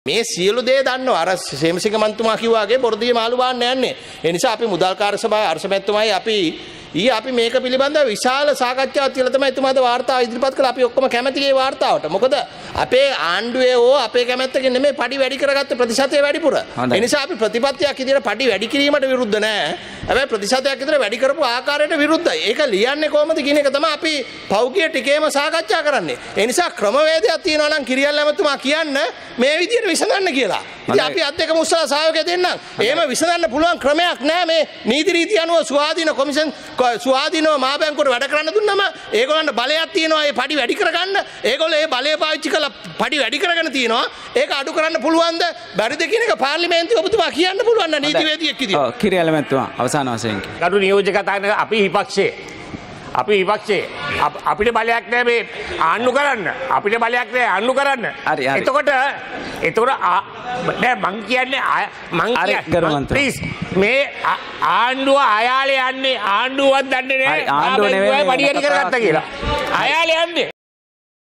මේ සියලු දේ දන්නවා අර සේමසිංහ මන්තුමා කිව්වාගේ බොරදියේ මාළු බාන්න යන්නේ. ඒ නිසා අපි මුදල් කාර්ය සභාවේ අර්ශමැතිතුමයි අපි මේක පිළිබඳව විශාල සාකච්ඡාවක් කියලා තමයි එතුමාද වාර්තාව ඉදිරිපත් කළා. අපි ඔක්කොම කැමති ඒ වාර්තාවට. මොකද අපේ ආණ්ඩුවේ අපේ කැමැත්තකින් නෙමෙයි පඩි වැඩි කරගත්ත ප්‍රතිශතය වැඩිපුර. ඒ නිසා අපි ප්‍රතිපත්තියක් ඉදිරියට පඩි වැඩි කිරීමට විරුද්ධ නැහැ. හැබැයි ප්‍රතිශතයක් ඉදිරියට වැඩි කරපු ආකාරයට විරුද්ධයි. ඒක ලියන්නේ කොහොමද කියන එක තමයි අපි පෞද්ගලික ටිකේම සාකච්ඡා කරන්නේ. ඒ නිසා ක්‍රමවේදයක් තියෙනවා නම් කිරියල් ඇමතුමා කියන්න මේ විදියට විසඳන්න කියලා. ඉතින් අපි අත් දෙකම උස්සලා සහයෝගය දෙන්නම්. එහෙම විසඳන්න පුළුවන් ක්‍රමයක් නැහැ මේ නීති රීති අනුව ස්වාධීන කොමිෂන් ස්වාධීනව මහ බැංකුවට වැඩ කරන්න දුන්නම ඒගොල්ලන්ට බලයක් තියෙනවා ඒ පඩි වැඩි කරගන්න. ඒගොල්ලෝ ඒ බලය පාවිච්චි කරලා පඩි වැඩි කරගෙන තියෙනවා. ඒක අඩු කරන්න පුළුවන්ද? බැරිද කියන එක පාර්ලිමේන්තුවේ ඔබතුමා කියන්න පුළුවන් නේ නීතිවේදියෙක් විදියට. ඔව් කිරියල් මැතිතුමා අවසාන වශයෙන්. ගරු නියෝජක කතාගෙන අපි විපක්ෂයේ අපිට බලයක් නැහැ මේ ආණ්ඩු කරන්න. අපිට බලයක් නැහැ ආණ්ඩු කරන්න. එතකොට නෑ මං කියන්නේ ප්ලීස් මේ ආණ්ඩුව අයාලේ යන්නේ ආණ්ඩුවක් දන්නේ නැහැ. ආණ්ඩුව නෙවෙයි පඩි වැඩි කරගත්තා කියලා. අයාලේ යන්නේ